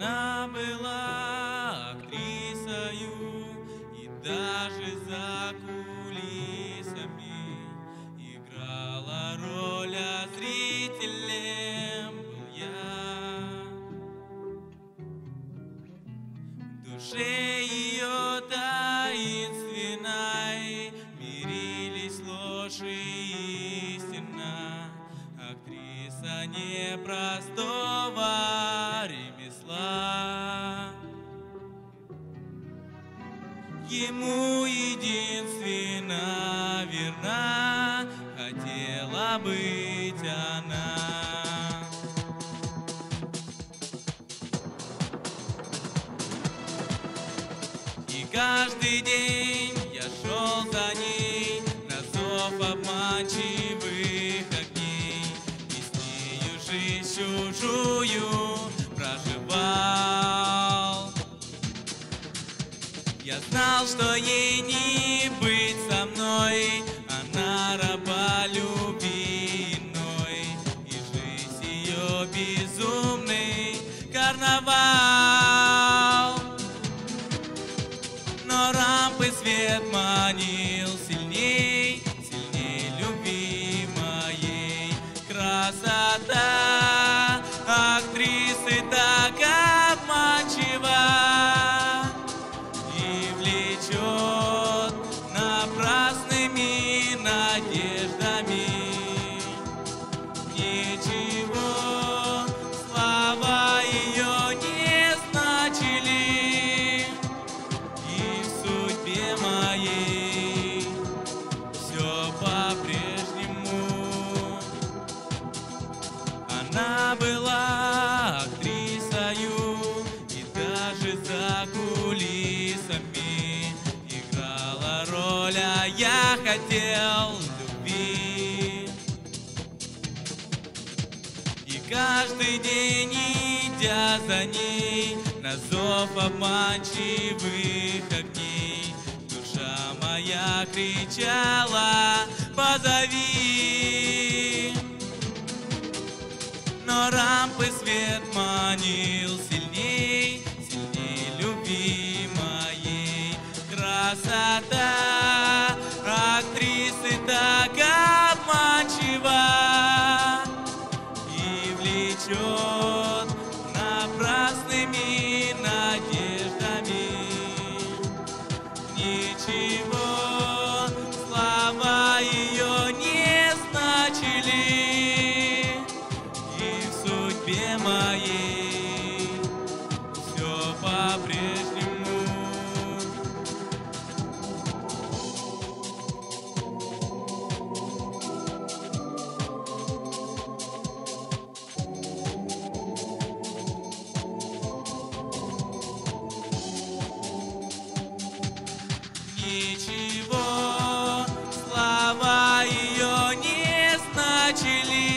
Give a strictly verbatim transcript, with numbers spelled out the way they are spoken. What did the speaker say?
Она была актрисою, и даже за кулисами играла роль, а зрителем был я. В душе ее таинственной мирились ложь и истина, актриса непростого ремесла. Ему единственно верна хотела быть она. И каждый день я шел за ней на зов обманчивых огней, и с нею жизнь чужую проживал. Я знал, что ей не быть со мной, она раба любви иной, и жизнь ее безумный карнавал. Но рампы свет манил сильней, сильней любви моей. Красота актрисы так обманчива и влечет напрасными надеждами. Ничего слова ее не значили, моей все по-прежнему. Она была актрисою, и даже за кулисами играла роль, а я хотел любви. И каждый день, идя за ней на зов обманчивых огней, душа моя кричала: позови. Но рампы свет манил сильней, сильней любви моей. Красота актрисы так обманчива и влечет напрасными надеждами. Ничего слова ее не значили, и в судьбе моей все по-прежнему. Ничего слова ее не значили,